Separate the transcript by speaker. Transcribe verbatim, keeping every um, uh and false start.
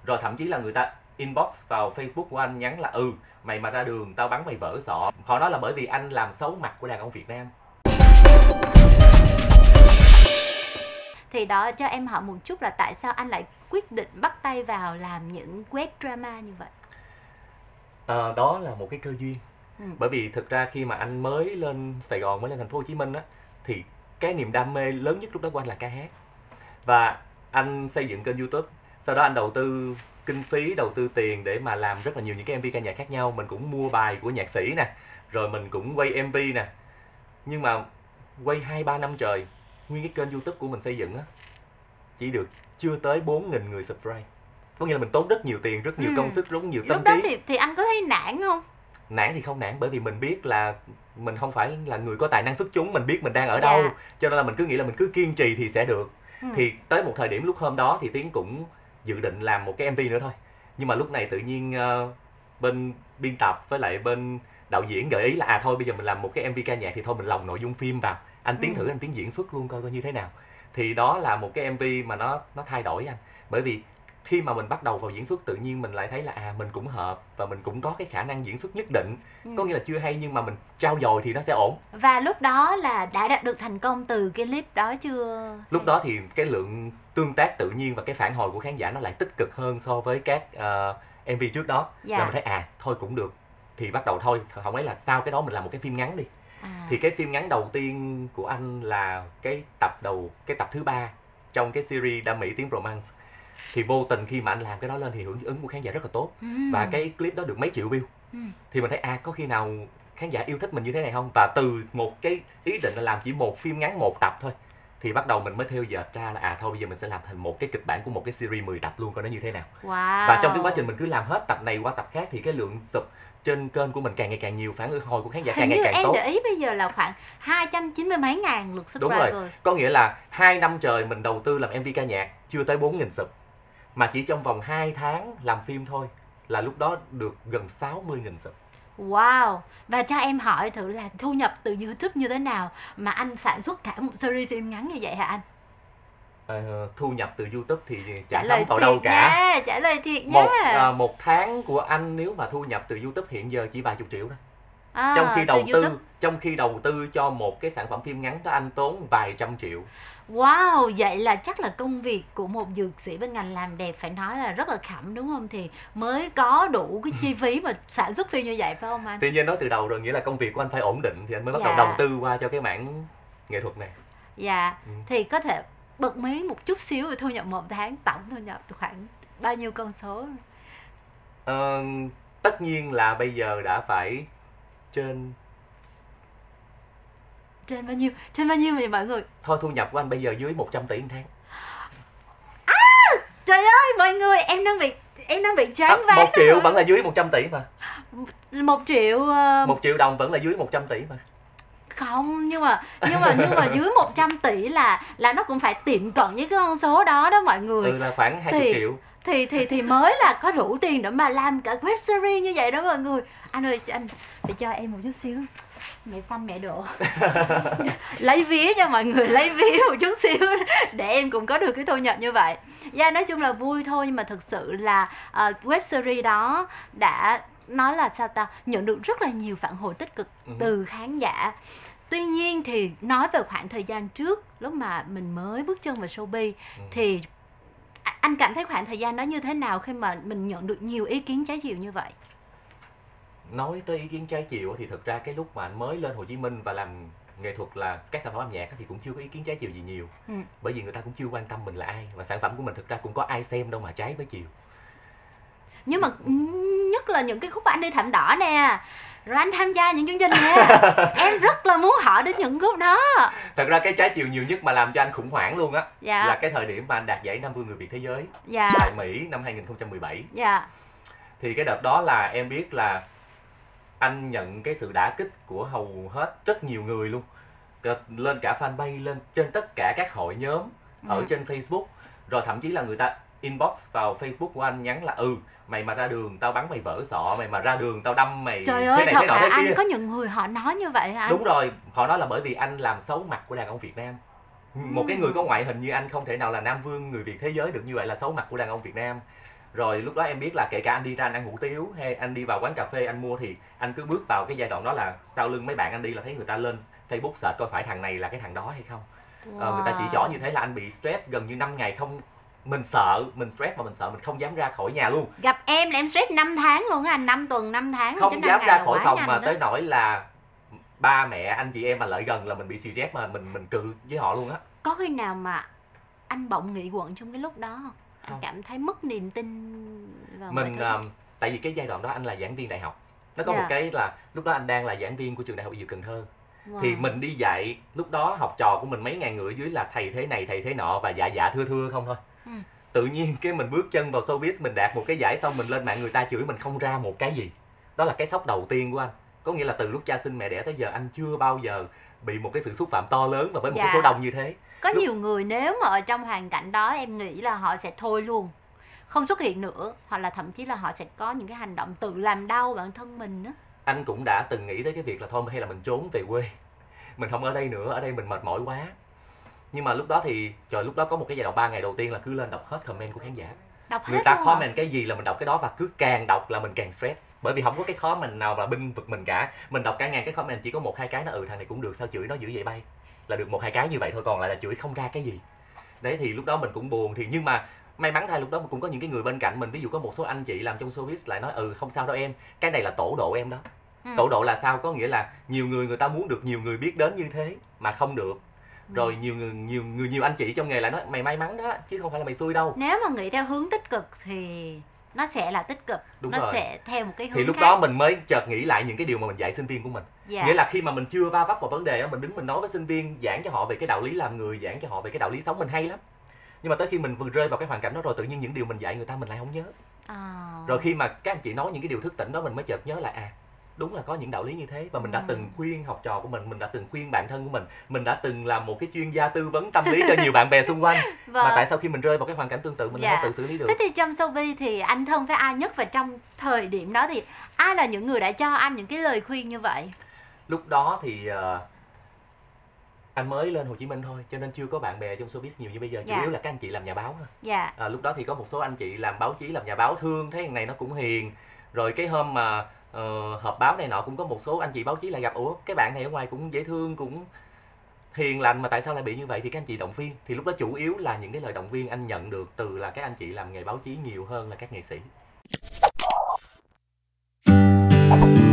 Speaker 1: Rồi thậm chí là người ta inbox vào Facebook của anh nhắn là ừ mày mà ra đường tao bắn mày vỡ sọ. Họ nói là bởi vì anh làm xấu mặt của đàn ông Việt Nam.
Speaker 2: Thì đó, cho em hỏi một chút là tại sao anh lại quyết định bắt tay vào làm những web drama như vậy?
Speaker 1: À, đó là một cái cơ duyên.
Speaker 2: Ừ.
Speaker 1: Bởi vì thực ra khi mà anh mới lên Sài Gòn, mới lên thành phố Hồ Chí Minh á, thì cái niềm đam mê lớn nhất lúc đó của anh là ca hát. Và anh xây dựng kênh YouTube. Sau đó anh đầu tư kinh phí, đầu tư tiền để mà làm rất là nhiều những cái em vê ca nhạc khác nhau. Mình cũng mua bài của nhạc sĩ nè, rồi mình cũng quay em vê nè. Nhưng mà quay hai ba năm trời, nguyên cái kênh YouTube của mình xây dựng á, chỉ được chưa tới bốn nghìn người subscribe. Có nghĩa là mình tốn rất nhiều tiền, rất nhiều
Speaker 2: Ừ.
Speaker 1: công sức, rất nhiều tâm
Speaker 2: Lúc đó
Speaker 1: trí.
Speaker 2: thì, thì anh có thấy nản không?
Speaker 1: Nản thì không nản, bởi vì mình biết là mình không phải là người có tài năng xuất chúng, mình biết mình đang ở
Speaker 2: Dạ.
Speaker 1: đâu, cho nên là mình cứ nghĩ là mình cứ kiên trì thì sẽ được.
Speaker 2: Ừ.
Speaker 1: Thì tới một thời điểm lúc hôm đó thì Tiến cũng dự định làm một cái em vê nữa thôi. Nhưng mà lúc này tự nhiên uh, bên biên tập với lại bên đạo diễn gợi ý là à thôi bây giờ mình làm một cái em vê ca nhạc thì thôi mình lồng nội dung phim vào. Anh Tiến
Speaker 2: Ừ.
Speaker 1: thử anh Tiến diễn xuất luôn coi coi như thế nào. Thì đó là một cái em vê mà nó nó thay đổi anh. Bởi vì khi mà mình bắt đầu vào diễn xuất tự nhiên mình lại thấy là à mình cũng hợp và mình cũng có cái khả năng diễn xuất nhất định.
Speaker 2: Ừ.
Speaker 1: Có nghĩa là chưa hay nhưng mà mình trau dồi thì nó sẽ ổn.
Speaker 2: Và lúc đó là đã đạt được thành công từ cái clip đó chưa?
Speaker 1: Lúc đó thì cái lượng tương tác tự nhiên và cái phản hồi của khán giả nó lại tích cực hơn so với các uh, em vê trước đó.
Speaker 2: Dạ.
Speaker 1: Là mình thấy à thôi cũng được. Thì bắt đầu thôi, không ấy là sau cái đó mình làm một cái phim ngắn đi.
Speaker 2: À.
Speaker 1: Thì cái phim ngắn đầu tiên của anh là cái tập đầu, cái tập thứ ba trong cái series Đam Mỹ Tiếng Romance. Thì vô tình khi mà anh làm cái đó lên thì hưởng ứng của khán giả rất là tốt.
Speaker 2: Ừ.
Speaker 1: Và cái clip đó được mấy triệu view.
Speaker 2: Ừ.
Speaker 1: Thì mình thấy à có khi nào khán giả yêu thích mình như thế này không? Và từ một cái ý định là làm chỉ một phim ngắn một tập thôi, thì bắt đầu mình mới theo dệt ra là à thôi bây giờ mình sẽ làm thành một cái kịch bản của một cái series mười tập luôn coi nó như thế nào.
Speaker 2: Wow.
Speaker 1: Và trong cái quá trình mình cứ làm hết tập này qua tập khác thì cái lượng sub trên kênh của mình càng ngày càng nhiều, phản hồi của khán giả càng
Speaker 2: Hình
Speaker 1: ngày
Speaker 2: như
Speaker 1: càng
Speaker 2: em
Speaker 1: tốt.
Speaker 2: để ý bây giờ là khoảng hai trăm chín mươi mấy ngàn lượt
Speaker 1: Đúng
Speaker 2: subscribers.
Speaker 1: rồi, có nghĩa là hai năm trời mình đầu tư làm em vê ca nhạc chưa tới bốn nghìn sub. Mà chỉ trong vòng hai tháng làm phim thôi là lúc đó được gần sáu mươi nghìn sub.
Speaker 2: Wow. Và cho em hỏi thử là thu nhập từ YouTube như thế nào mà anh sản xuất cả một series phim ngắn như vậy hả anh?
Speaker 1: Ờ, thu nhập từ YouTube thì
Speaker 2: Trả
Speaker 1: chẳng
Speaker 2: lời
Speaker 1: thấm vào
Speaker 2: thiệt
Speaker 1: đâu cả.
Speaker 2: nha, trả lời thiệt
Speaker 1: Một
Speaker 2: nha.
Speaker 1: à, một tháng của anh nếu mà thu nhập từ YouTube hiện giờ chỉ vài chục triệu thôi.
Speaker 2: À,
Speaker 1: Trong khi
Speaker 2: từ
Speaker 1: đầu tư
Speaker 2: YouTube.
Speaker 1: trong khi đầu tư cho một cái sản phẩm phim ngắn đó anh tốn vài trăm triệu.
Speaker 2: Wow, vậy là chắc là công việc của một dược sĩ bên ngành làm đẹp phải nói là rất là khẩm đúng không? Thì mới có đủ cái chi phí mà sản xuất phim như vậy phải không anh?
Speaker 1: Tuy nhiên nói từ đầu rồi, nghĩa là công việc của anh phải ổn định thì anh mới bắt đầu
Speaker 2: Dạ.
Speaker 1: đầu tư qua cho cái mảng nghệ thuật này.
Speaker 2: Dạ,
Speaker 1: Ừ.
Speaker 2: thì có thể bật mí một chút xíu về thu nhập một tháng, tổng thu nhập được khoảng bao nhiêu con số?
Speaker 1: Ờ, tất nhiên là bây giờ đã phải trên
Speaker 2: Trên bao nhiêu? Trên bao nhiêu vậy mọi người?
Speaker 1: thôi thu nhập của anh bây giờ dưới một trăm tỷ một tháng.
Speaker 2: Trời ơi mọi người, em đang bị em đang bị
Speaker 1: À,
Speaker 2: choáng váng.
Speaker 1: một triệu
Speaker 2: rồi.
Speaker 1: vẫn là dưới một trăm tỷ mà.
Speaker 2: Một triệu uh,
Speaker 1: Một triệu đồng vẫn là dưới một trăm tỷ mà.
Speaker 2: không, nhưng mà nhưng mà nhưng mà dưới một trăm tỷ là là nó cũng phải tiệm cận với cái con số đó đó mọi người.
Speaker 1: Ừ, là khoảng hai mươi
Speaker 2: Thì-
Speaker 1: triệu.
Speaker 2: thì thì thì mới là có đủ tiền để mà làm cả web series như vậy đó mọi người. Anh ơi, anh phải cho em một chút xíu mẹ xanh mẹ độ lấy vía cho mọi người, lấy vía một chút xíu để em cũng có được cái thu nhập như vậy. Dạ, nói chung là vui thôi, nhưng mà thực sự là uh, web series đó đã nói là sao ta, nhận được rất là nhiều phản hồi tích cực
Speaker 1: Ừ.
Speaker 2: từ khán giả. Tuy nhiên thì nói về khoảng thời gian trước lúc mà mình mới bước chân vào showbiz,
Speaker 1: Ừ.
Speaker 2: thì a- anh cảm thấy khoảng thời gian đó như thế nào khi mà mình nhận được nhiều ý kiến trái chiều như vậy?
Speaker 1: Nói tới ý kiến trái chiều thì thực ra cái lúc mà anh mới lên Hồ Chí Minh và làm nghệ thuật là các sản phẩm âm nhạc á thì cũng chưa có ý kiến trái chiều gì nhiều.
Speaker 2: Ừ.
Speaker 1: Bởi vì người ta cũng chưa quan tâm mình là ai, và sản phẩm của mình thực ra cũng có ai xem đâu mà trái với chiều.
Speaker 2: Nhưng mà nhất là những cái khúc mà anh đi Thảm Đỏ nè, rồi anh tham gia những chương trình nè, em rất là muốn hỏi đến những khúc đó.
Speaker 1: Thật ra cái trái chiều nhiều nhất mà làm cho anh khủng hoảng luôn á
Speaker 2: Dạ.
Speaker 1: là cái thời điểm mà anh đạt giải Nam Vương Người Việt Thế Giới
Speaker 2: Dạ.
Speaker 1: tại Mỹ năm hai nghìn không trăm mười bảy.
Speaker 2: Dạ.
Speaker 1: Thì cái đợt đó là em biết là anh nhận cái sự đả kích của hầu hết rất nhiều người luôn. Cả- Lên cả fanpage, lên trên tất cả các hội nhóm ở
Speaker 2: Ừ.
Speaker 1: trên Facebook. Rồi thậm chí là người ta inbox vào Facebook của anh nhắn là ừ mày mà ra đường tao bắn mày vỡ sọ, mày mà ra đường tao đâm mày
Speaker 2: Trời
Speaker 1: thế
Speaker 2: ơi,
Speaker 1: này
Speaker 2: thật
Speaker 1: thế nọ
Speaker 2: hả
Speaker 1: thế
Speaker 2: anh?
Speaker 1: kia.
Speaker 2: Có những người họ nói như vậy hả anh?
Speaker 1: Đúng rồi, họ nói là bởi vì anh làm xấu mặt của đàn ông Việt Nam. Một cái người có ngoại hình như anh không thể nào là Nam Vương Người Việt Thế Giới được, như vậy là xấu mặt của đàn ông Việt Nam. Rồi lúc đó em biết là kể cả anh đi ra anh ăn hủ tiếu hay anh đi vào quán cà phê anh mua thì anh cứ bước vào cái giai đoạn đó là sau lưng mấy bạn anh đi là thấy người ta lên Facebook search coi phải thằng này là cái thằng đó hay không.
Speaker 2: Wow.
Speaker 1: Ờ, người ta chỉ trỏ như thế là anh bị stress gần như năm ngày không, mình sợ, mình stress và mình sợ mình không dám ra khỏi nhà luôn.
Speaker 2: Gặp em là em stress năm tháng luôn á anh, năm tuần năm tháng
Speaker 1: Không dám ra khỏi phòng mà
Speaker 2: đó.
Speaker 1: tới nỗi là ba mẹ anh chị em mà lại gần là mình bị stress mà mình mình cự với họ luôn á.
Speaker 2: Có khi nào mà anh bỗng nghỉ quận trong cái lúc đó không? Anh
Speaker 1: Không.
Speaker 2: cảm thấy mất niềm tin vào mọi
Speaker 1: Mình
Speaker 2: thứ.
Speaker 1: uh, tại vì cái giai đoạn đó anh là giảng viên đại học. Nó có
Speaker 2: Dạ.
Speaker 1: một cái là lúc đó anh đang là giảng viên của trường đại học Y Dược Cần Thơ.
Speaker 2: Wow.
Speaker 1: Thì mình đi dạy, lúc đó học trò của mình mấy ngàn người ở dưới là thầy thế này thầy thế nọ và dạ dạ thưa thưa không thôi.
Speaker 2: Ừ.
Speaker 1: Tự nhiên cái mình bước chân vào showbiz, mình đạt một cái giải xong mình lên mạng người ta chửi mình không ra một cái gì. Đó là cái sốc đầu tiên của anh. Có nghĩa là từ lúc cha sinh mẹ đẻ tới giờ anh chưa bao giờ bị một cái sự xúc phạm to lớn và với một
Speaker 2: Dạ.
Speaker 1: cái số đông như thế.
Speaker 2: Có
Speaker 1: Lúc...
Speaker 2: nhiều người nếu mà ở trong hoàn cảnh đó em nghĩ là họ sẽ thôi luôn, không xuất hiện nữa, hoặc là thậm chí là họ sẽ có những cái hành động tự làm đau bản thân mình á.
Speaker 1: Anh cũng đã từng nghĩ tới cái việc là thôi hay là mình trốn về quê, mình không ở đây nữa, ở đây mình mệt mỏi quá. Nhưng mà lúc đó thì trời, lúc đó có một cái giai đoạn ba ngày đầu tiên là cứ lên đọc hết comment của khán giả.
Speaker 2: Đọc hết
Speaker 1: Người ta
Speaker 2: luôn
Speaker 1: comment cái gì là mình đọc cái đó, và cứ càng đọc là mình càng stress. Bởi vì không có cái comment nào mà binh vực mình cả. Mình đọc cả ngàn cái comment chỉ có một hai cái nó ừ thằng này cũng được, sao chửi nó dữ vậy bay. Là được một hai cái như vậy thôi, còn lại là chửi không ra cái gì. Đấy thì lúc đó mình cũng buồn, thì nhưng mà may mắn thay lúc đó cũng có những cái người bên cạnh mình, ví dụ có một số anh chị làm trong showbiz lại nói ừ không sao đâu em, cái này là tổ độ em đó. Ừ. Tổ độ là sao? Có nghĩa là nhiều người người ta muốn được nhiều người biết đến như thế mà không được. Rồi ừ. nhiều người nhiều người nhiều anh chị trong nghề lại nói mày may mắn đó chứ không phải là mày xui đâu.
Speaker 2: Nếu mà nghĩ theo hướng tích cực thì nó sẽ là tích cực. Đúng nó rồi. Sẽ theo một cái hướng
Speaker 1: thì lúc
Speaker 2: khác.
Speaker 1: đó mình mới chợt nghĩ lại những cái điều mà mình dạy sinh viên của mình.
Speaker 2: Dạ.
Speaker 1: Nghĩa là khi mà mình chưa va vấp vào vấn đề đó, mình đứng mình nói với sinh viên, giảng cho họ về cái đạo lý làm người, giảng cho họ về cái đạo lý sống, mình hay lắm. Nhưng mà tới khi mình vừa rơi vào cái hoàn cảnh đó rồi, tự nhiên những điều mình dạy người ta mình lại không nhớ. À. Rồi khi mà các anh chị nói những cái điều thức tỉnh đó, mình mới chợt nhớ lại à đúng là có những đạo lý như thế, và mình đã ừ. từng khuyên học trò của mình, mình đã từng khuyên bạn thân của mình, mình đã từng làm một cái chuyên gia tư vấn tâm lý cho nhiều bạn bè xung quanh. Vâng. Mà tại sao khi mình rơi vào cái hoàn cảnh tương tự mình dạ. không tự xử lý được?
Speaker 2: Thế thì trong showbiz thì anh thân với ai nhất, và trong thời điểm đó thì ai là những người đã cho anh những cái lời khuyên như vậy?
Speaker 1: Lúc đó thì uh, anh mới lên Hồ Chí Minh thôi, cho nên chưa có bạn bè trong showbiz nhiều như bây giờ. Chủ dạ. yếu là các anh chị làm nhà báo thôi.
Speaker 2: Dạ.
Speaker 1: À, lúc đó thì có một số anh chị làm báo chí, làm nhà báo, thương thấy thằng này nó cũng hiền. Rồi cái hôm mà uh, họp báo này nọ cũng có một số anh chị báo chí lại gặp, ủa cái bạn này ở ngoài cũng dễ thương, cũng hiền lành mà tại sao lại bị như vậy, thì các anh chị động viên. Thì lúc đó chủ yếu là những cái lời động viên anh nhận được từ là các anh chị làm nghề báo chí nhiều hơn là các nghệ sĩ.